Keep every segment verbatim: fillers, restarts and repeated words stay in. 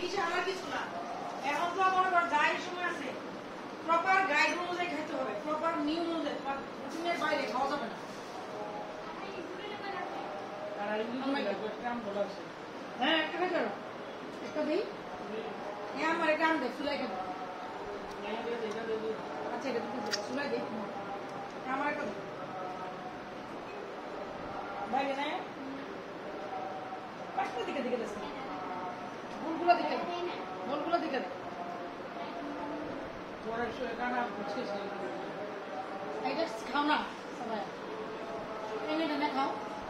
বিশ আমার কিছু না এখন তো আমার আবার গাইড সময় আছে প্রপার গাইড অনুযায়ী খেতে হবে প্রপার নিয়ম অনুযায়ী তোমার রুটিনের বাইরে খাওয়া যাবে না হ্যাঁ একটা খেতে পারো একটা দিই হ্যাঁ আমার এটা আনবে চুলাই খাবো আচ্ছা এটা চুলাই দিই আমার একটা বাইরে নেয় পাঁচটা দিকে দিকে দেশ গোলগুলো দিকে গোলগুলো দিকে এটা খাও না সবাই এনে এনে খাও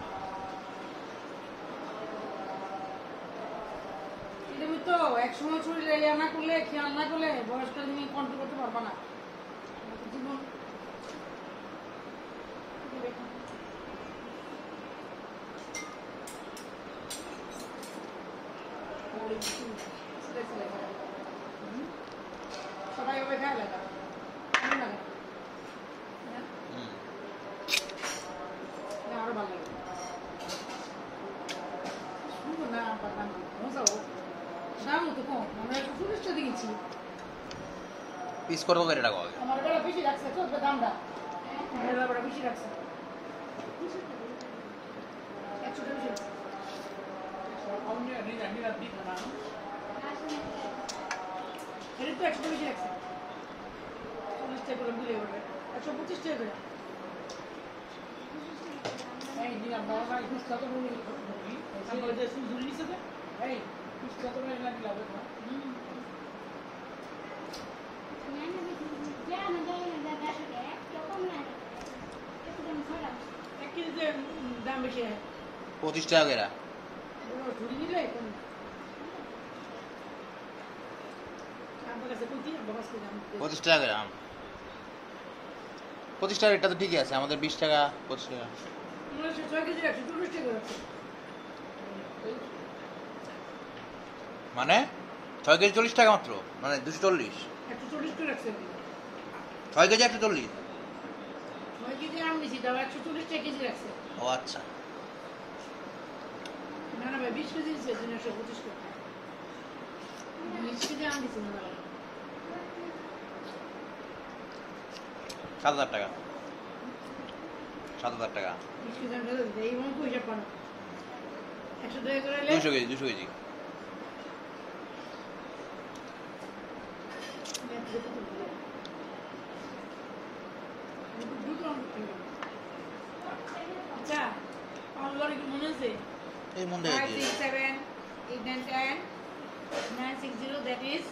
তুমি তো এক সময় শরীরে ইয়া না করলে খেয়াল না করলে বয়সটা তুমি কন্ট্রোল করতে পারবা না জীবন সবাই ওই খায় লাগা আরো ভালো লাগে শুনবো না মজাও দাম তো কম আমরা একশো চল্লিশ টাকা দিয়েছি পিস কত করে টাকা হবে আমার বেলা বেশি রাখছে তো দামটা আমার বেলা বেশি রাখছে একশো টাকা বেশি রাখছে এটা তো একশো টাকা বেশি রাখছে চল্লিশ টাকা করে দিলে হবে একশো পঁচিশ টাকা করে এই দিলাম বাবা ভাই খুচরা তো বলি তারপরে যে সুজুরি নিছে তো এই খুচরা তো না দিলা হবে না হুম এক কেজিতে দাম বেশি হয় পঁচিশ টাকা করে ঝুড়ি নিলে কোন আমার কাছে কইতি বাবাস কে দাম পঁচিশ টাকা করে আম পঁচিশ টাকা এটা তো ঠিকই আছে আমাদের বিশ টাকা পঁচিশ টাকা ছয় কেজি রাখছি চল্লিশ টাকা রাখছি মানে ছয় কেজি চল্লিশ টাকা মাত্র মানে দুশো চল্লিশ একশো চল্লিশ টাকা রাখছে ছয় কেজি একশো চল্লিশ ছয় কেজি আম নিছি তাও একশো চল্লিশ টাকা কেজি রাখছে ও আচ্ছা না না ভাই বিশ কেজি দিচ্ছে একশো পঁচিশ টাকা বিশ কেজি আম দিচ্ছি না সাত হাজার টাকা সাত হাজার টাকা বিশ কেজি আম দিচ্ছে এই মনে পয়সা পানো একশো টাকা করে দুশো কেজি দুশো কেজি আচ্ছা আমার কি মনে আছে এই মন five six seven eight nine ten nine six zero that is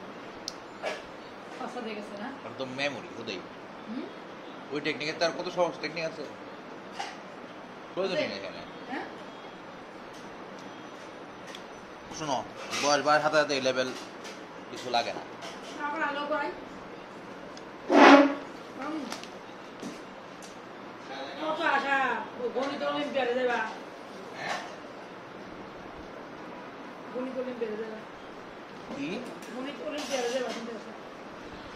পাঁচটা দেখেছে না একদম মেমোরি ওটাই হুম ওই টেকনিকের তার কত সহজ টেকনিক আছে প্রয়োজন নেই এখানে হ্যাঁ শোনো বয়স বয়স হাতে হাতে লেভেল কিছু লাগে না আবার আলো করাই কত আশা গণিত অলিম্পিয়াডে যাবা গণিত অলিম্পিয়াডে যাবা কি গণিত অলিম্পিয়াডে যাবা